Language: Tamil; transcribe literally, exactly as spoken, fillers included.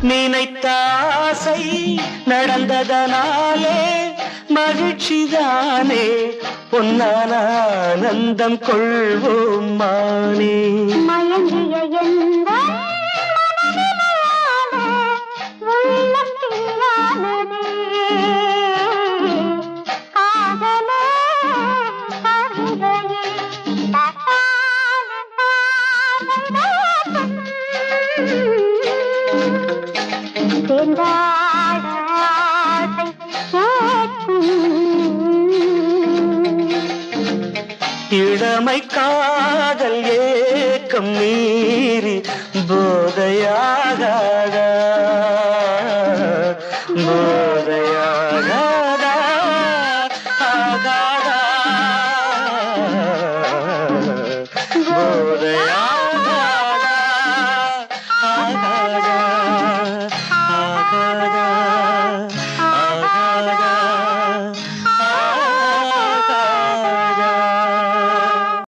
நினைத்த ஆசை நடந்ததனாலே மகிழ்ச்சிதானே பொன்னான ஆனந்தம் கொள்வோம் மானே. மயங்கிய எந்த இளமை காதல் ஏக்கம் மீறி போதையாக